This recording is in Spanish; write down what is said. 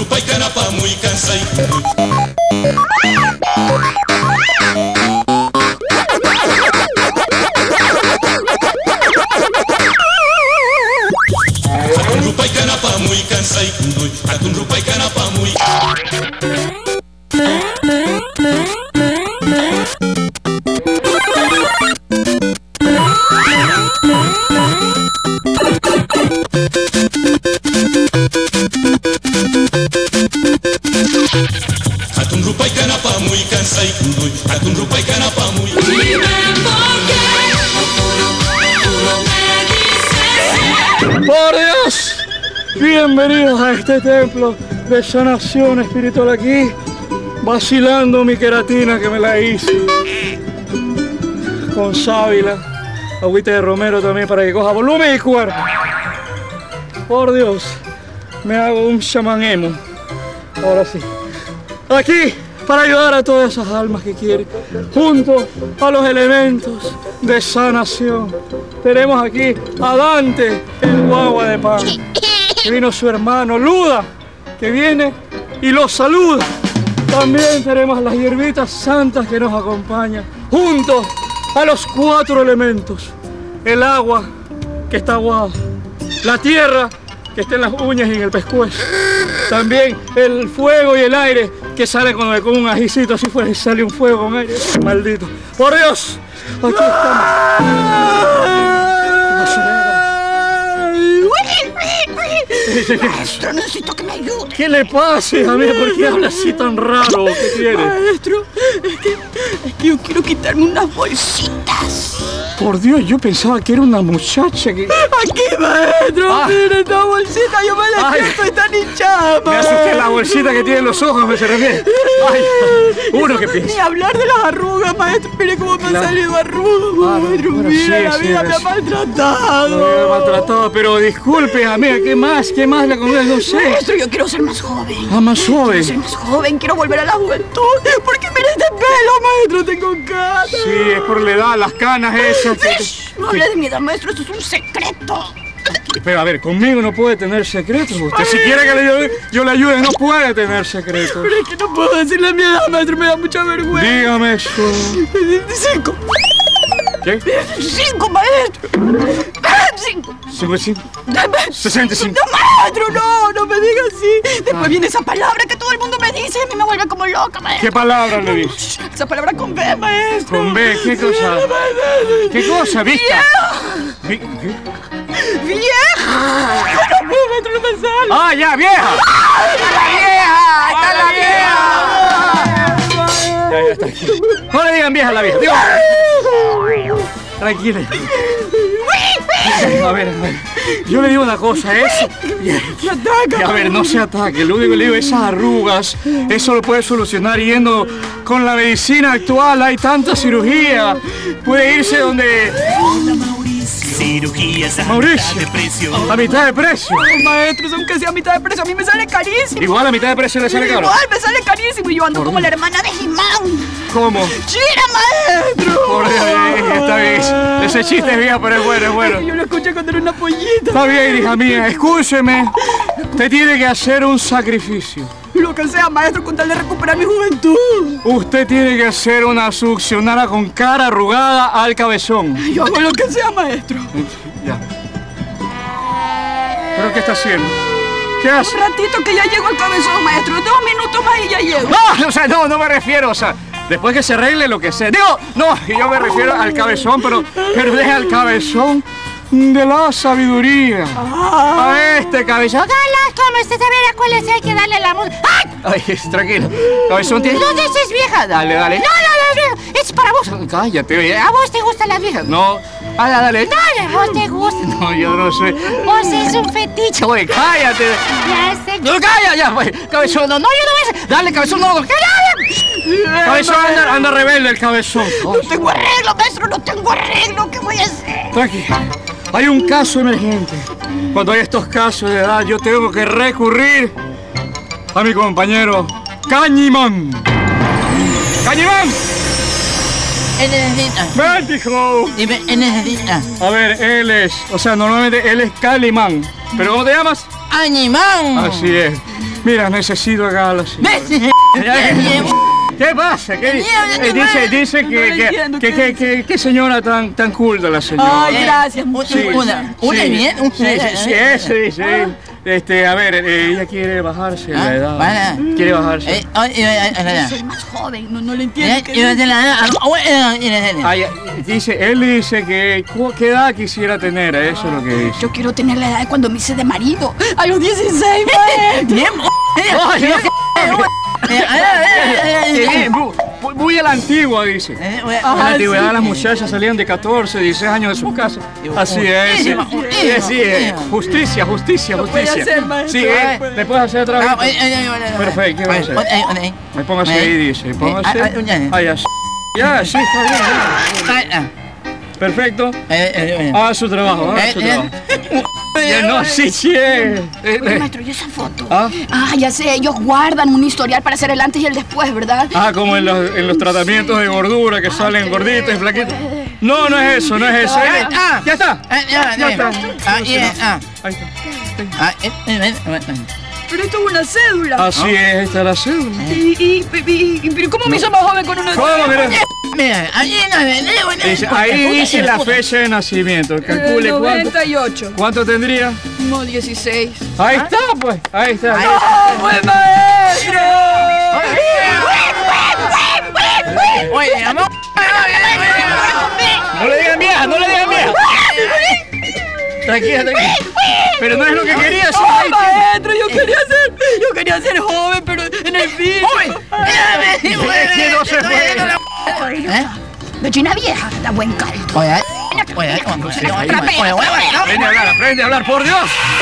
Rupai canapa muy cansai. Rupai canapa muy cansai. Atun rupai canapa muy. Atun rupai canapa muy cansai. Atun rupai canapa muy. ¡Por Dios! Bienvenidos a este templo de sanación espiritual aquí, vacilando mi queratina que me la hice con sábila, agüita de romero también para que coja volumen y cuerpo. Por Dios, me hago un chamán emo. Ahora sí. Aquí para ayudar a todas esas almas que quieren, junto a los elementos de sanación. Tenemos aquí a Dante, el guagua de pan, que vino su hermano Luda, que viene y los saluda. También tenemos las hierbitas santas que nos acompañan, junto a los 4 elementos: el agua, que está aguada, la tierra, que está en las uñas y en el pescuezo, también el fuego y el aire, que sale con un ajicito así fuera y sale un fuego con aire. Maldito. ¡Por Dios! Aquí estamos. Maestro, necesito que me ayude. ¿Qué le pasa, hija mía? ¿Por qué habla así tan raro? ¿Qué tiene? Maestro, es que yo quiero quitarme unas bolsitas. Por Dios, yo pensaba que era una muchacha que... Aquí, maestro, mire esta bolsita, yo me despierto y están hinchadas. Me asusté la bolsita que tiene en los ojos, me se refiere. Ay, uno que piensa. Ni hablar de las arrugas, maestro. Mire cómo me han salido arrugas, maestro. bueno, Mira, sí, la sí, vida me ha sí. maltratado. Me había maltratado, pero disculpe, amiga, ¿qué más? ¿Qué más la comida? No sé. Maestro, yo quiero ser más joven. Ah, más joven. Quiero ser más joven, quiero volver a la juventud. Porque mira este pelo, maestro, tengo canas. Sí, es por la edad, las canas esas. No hable de mi edad, maestro, esto es un secreto. Pero a ver, conmigo no puede tener secretos. Usted si quiere que yo le ayude, no puede tener secretos. Pero es que no puedo decirle a mi edad, maestro, me da mucha vergüenza. Dígame eso. 5. ¿Qué? 5, maestro. 5. 55. 65. No, maestro, no me diga así. Después viene esa palabra que todo el mundo me dice y a mí me vuelve como loca, maestro. ¿Qué palabra le dice? Esa palabra con B, maestro. ¿Con B? ¿Qué cosa? ¿Qué cosa? ¿Vista? ¡Vieja! No, maestro, no me sale. ¡Ah, ya, vieja! ¡Está la vieja! Ya, tranquilo. No le digan vieja a la vieja. Tranquila. A ver. Yo le digo una cosa, eso. ¡Me ataca! A ver, no se ataque. Lo único que le digo, esas arrugas, eso lo puede solucionar yendo con la medicina actual. Hay tanta cirugía. Puede irse donde... Cirugías a Mauricio, mitad de precio. a mitad de precio. No, maestro, aunque sea a mitad de precio, a mí me sale carísimo. Igual a mitad de precio le sale caro. Igual me sale carísimo y yo ando como la hermana de He-Man. ¿Cómo? ¡Chira, maestro! Por Dios, está bien. Ese chiste es viejo, pero es bueno, es bueno. Yo lo escuché cuando era una pollita. Está bien, hija mía, escúcheme. Usted tiene que hacer un sacrificio. Lo que sea, maestro, con tal de recuperar mi juventud. Usted tiene que hacer una succionada con cara arrugada al cabezón. Yo hago lo que sea, maestro. Ya. ¿Pero qué está haciendo? ¿Qué hace? Un ratito que ya llego al cabezón, maestro. 2 minutos más y ya llego. No, o sea, no me refiero, o sea, después que se arregle lo que sea. Digo, no, yo me refiero al cabezón, pero deja el cabezón de la sabiduría. A este cabezón. Hola, ¿cómo estás? A ver, ¿a cuál es? Hay que darle la música. ¡Ay! Ay, tranquilo. Cabezón tiene... No dices vieja. Dale. No, es para vos. Cállate, oye. ¿A vos te gustan las viejas? No. Dale. Dale, a vos te gustan. No, yo no sé. Vos es un fetiche. Oye, cállate. Ya sé. No, calla, ya, pues. Cabezón, no, yo no voy a... Dale, cabezón, no. Cabezón, anda rebelde el cabezón. No tengo arreglo, maestro, no tengo arreglo. ¿Qué voy a hacer? Tranquilo. Hay un caso emergente. Cuando hay estos casos de edad, yo tengo que recurrir a mi compañero Cañimán. ¡Cañimán! ¿Qué necesita? ¡Ven, hijo! Dime, ¿qué necesita? A ver, él es... O sea, normalmente él es Calimán. ¿Pero cómo te llamas? ¡Animán! Así es. Mira, necesito acá la señora. ¿Qué pasa? Dice que señora tan culta la señora. Ay, gracias, mucho. Una bien. Sí, ese dice. A ver, ella quiere bajarse la edad. Quiere bajarse. Soy más joven, no le entiendo. Él dice que qué edad quisiera tener, eso es lo que dice. Yo quiero tener la edad de cuando me hice de marido. A los 16, maestro. Muy a la antigua, dice. En la antigüedad las muchachas salían de 14, 16 años de su casa. Así es. Sí, justicia. Puede hacer, maestro. Sí, ¿le puedes hacer otra vez? Perfecto, ¿qué vas a hacer? Me póngase ahí, dice. Póngase. Ya, sí, está bien. Perfecto. Haga su trabajo, No, sí. Maestro, ¿y esa foto? Ya sé, ellos guardan un historial para hacer el antes y el después, ¿verdad? Como en los tratamientos de gordura que salen gorditos y flaquitos. No es eso. Ya está. Ahí está. Pero esto es una cédula. Así es, esta es la cédula. ¿Pero cómo me hizo más joven con una cédula? Ahí dice la fecha de nacimiento. Calcule 98. ¿Cuánto tendría? No, 16. Ahí está, pues. Ahí está. ¡No, pues, maestro! No le digan vieja. Tranquila. Pero no es lo que quería hacer. Maestro, yo quería ser joven, pero en el film. ¿Qué no se puede? Gallina vieja, da buen caldo. Aprende a hablar, por Dios.